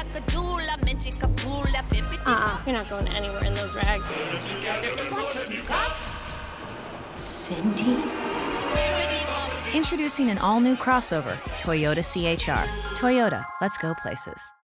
You're not going anywhere in those rags. Cindy? Introducing an all-new crossover, Toyota CHR. Toyota, let's go places.